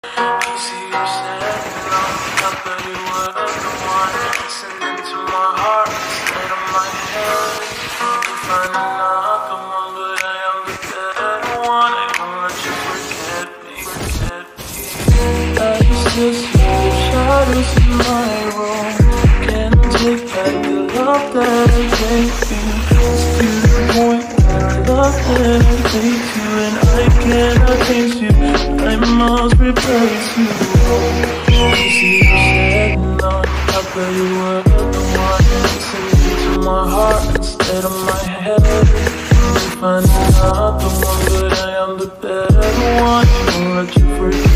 see you said no, I thought you were the one. Listening to my heart instead of my head. You find another one, but I am the better one. I won't let you forget me, forget me. I still see the shadows in my room. Can't take back the love that I gave you. To the point where the love that I gave you, and I cannot taste you. I must replace you. You see you said no, I thought you were the one. Listening to my heart instead of my head. You find another one, but I am the better one. I won't let you forget.